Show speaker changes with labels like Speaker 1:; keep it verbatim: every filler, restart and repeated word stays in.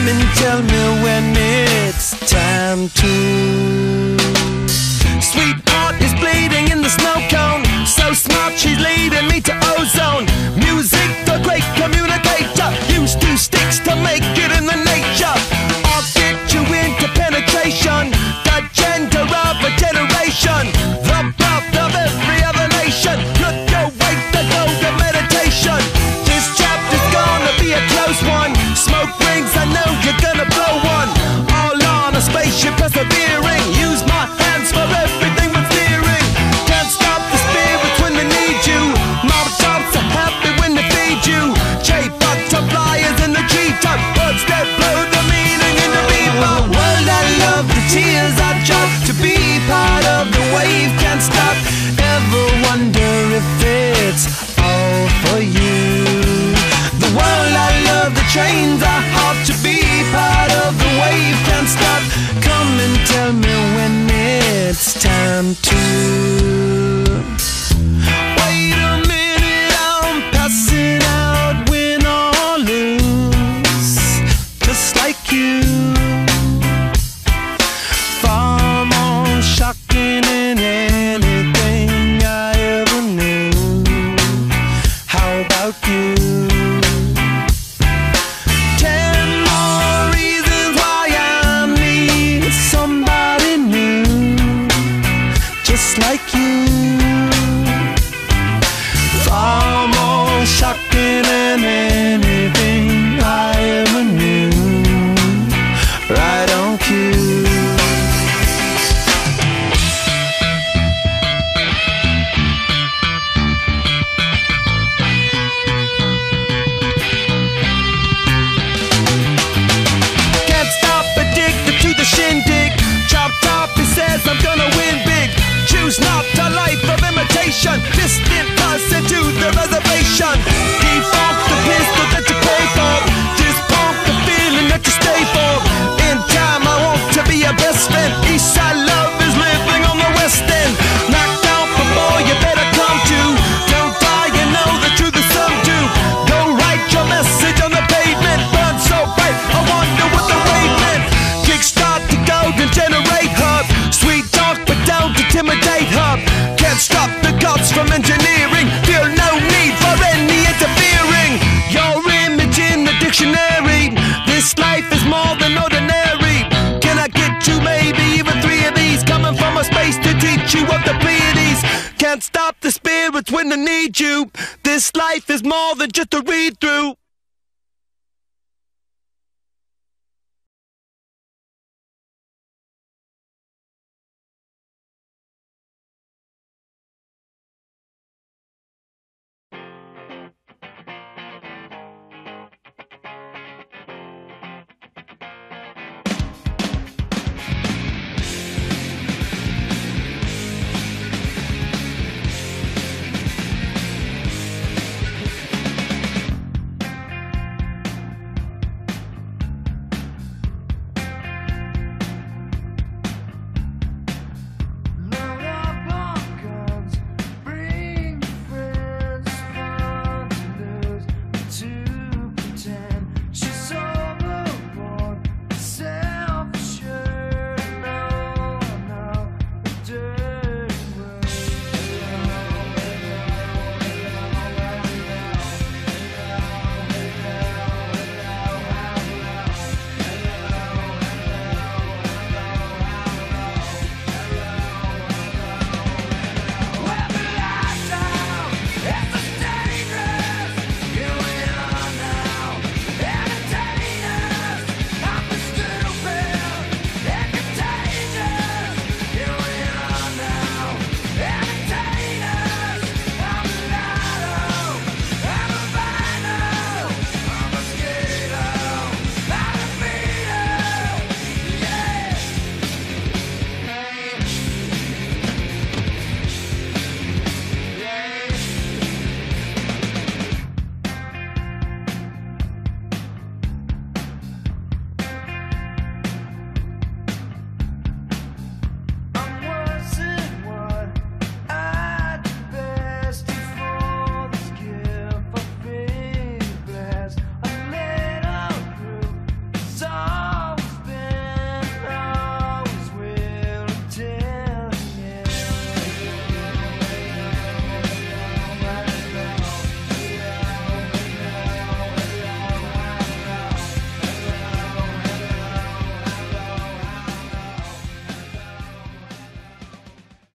Speaker 1: and tell me when it's time to. Sweetheart is bleeding in the snow cone, so smart she's leading me to ozone. Music, the great communicator, used two sticks to make it in the nature. I'll get you into penetration, the gender of a generation, the birth of every other nation. Look your way to go to meditation. This chapter's gonna be a close one. Smoke rings, I know you're gonna blow one. All on a spaceship persevering, use my hands for everything but steering. Can't stop the spirits when they need you. Mob tops are happy when they feed you. J-butterflies in the treetop, words that blow the meaning in the bebop. World, I love the tears I drop to be part of the wave. Can't stop, ever wonder if it's all for you. The world, I love the trains I hop to be part of the wave. Can't stop, come and tell me when it's time to. Wait a minute, I'm passing out, win or lose, just like you. Far more shocking than anything I ever knew. How about you? Ten more reasons why I need somebody new, just like you. Far more shocking than anything I ever knew. Right on cue. Can't stop, addicted to the shindig. Chop top, he says I'm gonna win big. Choose not a life of imitation. Distant person to the reservation. Default the pistol that you pay for. Just pump the feeling that you stay for. In time I want to be your best friend. Eastside love is living on the west end. Knocked out before you better come to. Don't die, you know the truth is some do. Go write your message on the pavement. Burn so bright, I wonder what the wave meant. Kickstart the golden generate hub. Sweet talk but don't intimidate hub. Can't stop the gods from engineering. Feel no need for any interfering. Your image in the dictionary. This life is more than ordinary. Can I get you maybe even three of these? Coming from a space to teach you of the Pleiades. Can't stop the spirits when they need you. This life is more than just a read through.